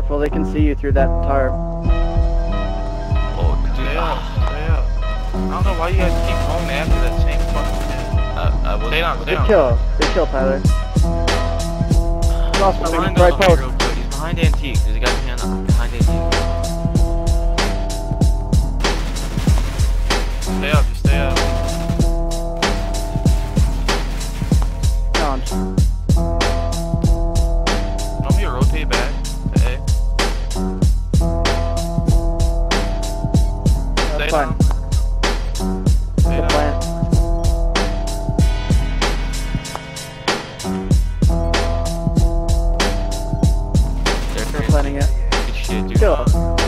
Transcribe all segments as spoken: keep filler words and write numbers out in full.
careful, they can see you through that tarp. Oh, dude. Stay up, stay up. I don't know why you guys keep going after that same fucking kid. I, I was. Stay down, stay Good down. kill. Good kill, Tyler. Lost my Behind right us, post. real quick. He's behind Antique. There's a guy behind, behind Antique. Stay up, just stay up. Challenge. Want me to rotate back to A? Stay That's fine. down. Stay Good down. plan. They're They're planning it. Good shit, dude. Kill.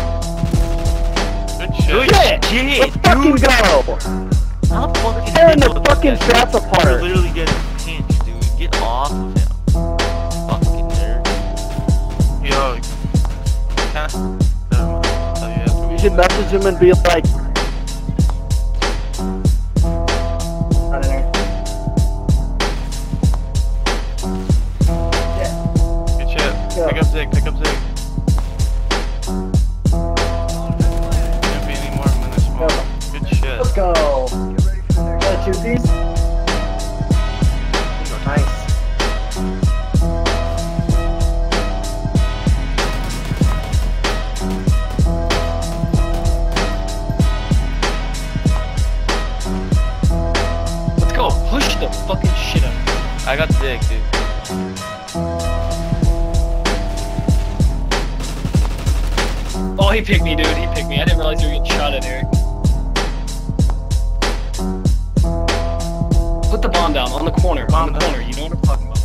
Good shit. Good shit, Let's fucking go! How the fuck did Tearing you the know fucking that straps You're apart. literally getting pinched, dude. Get off of him. Fucking nerd. Yo. Kinda. Never mind. I'll tell you after we You should message him and be like... I don't know. Good shit. Go. Pick up Zig, pick up Zig. Can't be any more minutes more. Go. Good shit. Let's go. Got a two piece? Nice. Let's go. Push the fucking shit out. I got Zig, dude. Oh, he picked me, dude. He picked me. I didn't realize you were getting shot at, Eric. Put the bomb down on the corner. Bomb on the down. corner. You know what I'm talking about.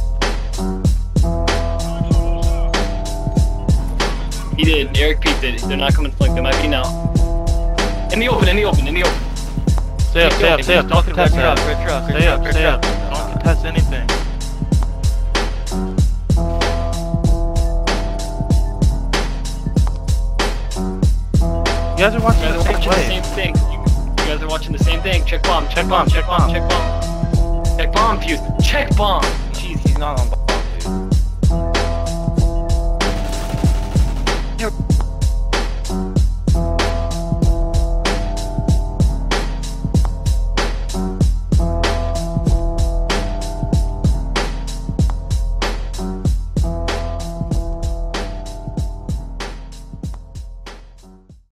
He did. Eric peeked it. They're not coming to flank. They might be now. In the open. In the open. In the open. Stay up, stay up, stay up. Don't Red contest truck, that. red truck, red Stay up, truck, red stay up. truck. Don't contest anything. You guys are watching You guys the are same watching the way. same thing. You, you guys are watching the same thing. Check bomb. Check bomb. Check bomb. Check bomb. Check bomb. Fuse. Check bomb. Jeez, he's not on.